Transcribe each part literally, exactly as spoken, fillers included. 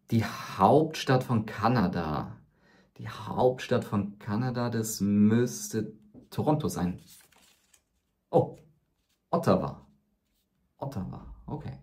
Die Hauptstadt von Kanada. Die Hauptstadt von Kanada, das müsste Toronto sein. Oh, Ottawa. Ottawa, okay.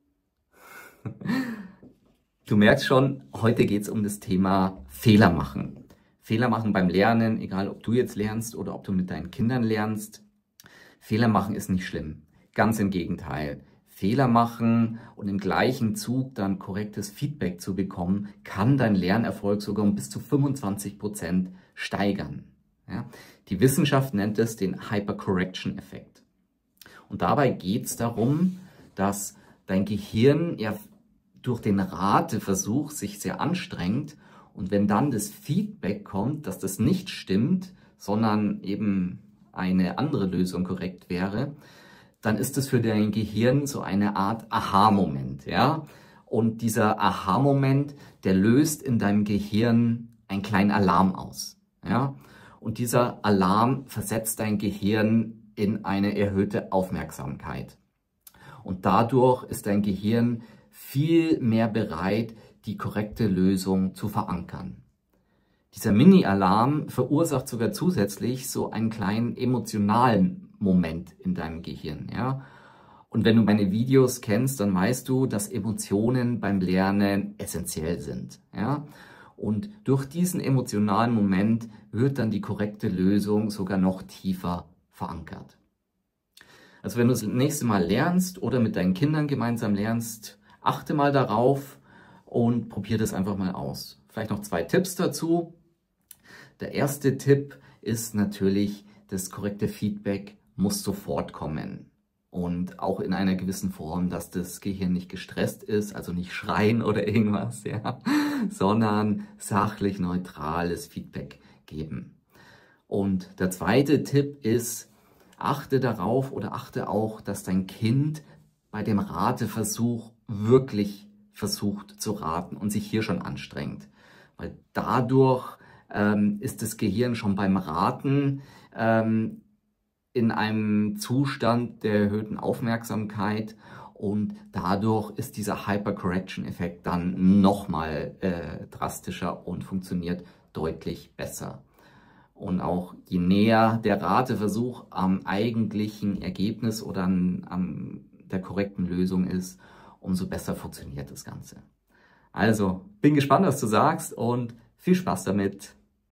Du merkst schon, heute geht es um das Thema Fehler machen. Fehler machen beim Lernen, egal ob du jetzt lernst oder ob du mit deinen Kindern lernst. Fehler machen ist nicht schlimm. Ganz im Gegenteil. Fehler machen und im gleichen Zug dann korrektes Feedback zu bekommen, kann dein Lernerfolg sogar um bis zu fünfundzwanzig Prozent steigern. Ja? Die Wissenschaft nennt es den Hypercorrection-Effekt. Und dabei geht es darum, dass dein Gehirn ja durch den Rateversuch sich sehr anstrengt und wenn dann das Feedback kommt, dass das nicht stimmt, sondern eben eine andere Lösung korrekt wäre, dann ist das für dein Gehirn so eine Art Aha-Moment, ja? Und dieser Aha-Moment, der löst in deinem Gehirn einen kleinen Alarm aus, ja? Und dieser Alarm versetzt dein Gehirn in eine erhöhte Aufmerksamkeit. Und dadurch ist dein Gehirn viel mehr bereit, die korrekte Lösung zu verankern. Dieser Mini-Alarm verursacht sogar zusätzlich so einen kleinen emotionalen Moment in deinem Gehirn. Ja? Und wenn du meine Videos kennst, dann weißt du, dass Emotionen beim Lernen essentiell sind. Ja? Und durch diesen emotionalen Moment wird dann die korrekte Lösung sogar noch tiefer verankert. Also wenn du das nächste Mal lernst oder mit deinen Kindern gemeinsam lernst, achte mal darauf und probier das einfach mal aus. Vielleicht noch zwei Tipps dazu. Der erste Tipp ist natürlich, das korrekte Feedback muss sofort kommen. Und auch in einer gewissen Form, dass das Gehirn nicht gestresst ist, also nicht schreien oder irgendwas, ja, sondern sachlich neutrales Feedback geben. Und der zweite Tipp ist, achte darauf oder achte auch, dass dein Kind bei dem Rateversuch wirklich versucht zu raten und sich hier schon anstrengt. Weil dadurch ähm, ist das Gehirn schon beim Raten ähm, in einem Zustand der erhöhten Aufmerksamkeit und dadurch ist dieser Hypercorrection-Effekt dann nochmal äh, drastischer und funktioniert deutlich besser. Und auch je näher der Rateversuch am eigentlichen Ergebnis oder an, an der korrekten Lösung ist, umso besser funktioniert das Ganze. Also, bin gespannt, was du sagst und viel Spaß damit.